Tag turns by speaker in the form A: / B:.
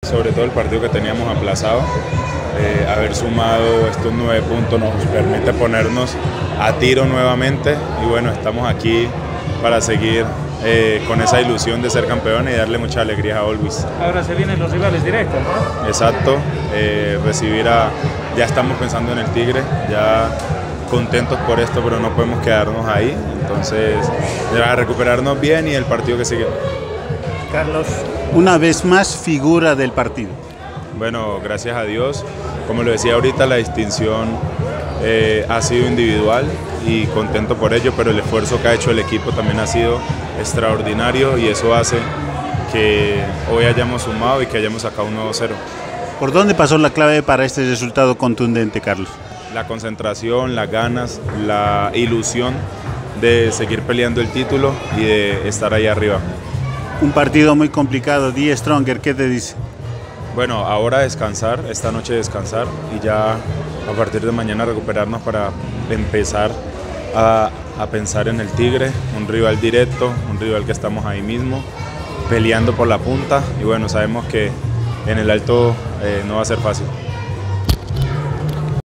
A: Sobre todo el partido que teníamos aplazado, haber sumado estos 9 puntos nos permite ponernos a tiro nuevamente y bueno, estamos aquí para seguir con esa ilusión de ser campeones y darle mucha alegría a Always.
B: Ahora se vienen los rivales directos, ¿no?
A: Exacto, ya estamos pensando en el Tigre, ya contentos por esto, pero no podemos quedarnos ahí, entonces a recuperarnos bien y el partido que sigue.
C: Carlos, una vez más figura del partido.
A: Bueno, gracias a Dios, como lo decía ahorita, la distinción ha sido individual y contento por ello, pero el esfuerzo que ha hecho el equipo también ha sido extraordinario y eso hace que hoy hayamos sumado y que hayamos sacado un nuevo 0.
C: ¿Por dónde pasó la clave para este resultado contundente, Carlos?
A: La concentración, las ganas, la ilusión de seguir peleando el título y de estar ahí arriba.
C: Un partido muy complicado, Die Stronger, ¿qué te dice?
A: Bueno, ahora descansar, esta noche descansar y ya a partir de mañana recuperarnos para empezar a pensar en el Tigre, un rival directo, un rival que estamos ahí mismo, peleando por la punta y bueno, sabemos que en el alto no va a ser fácil.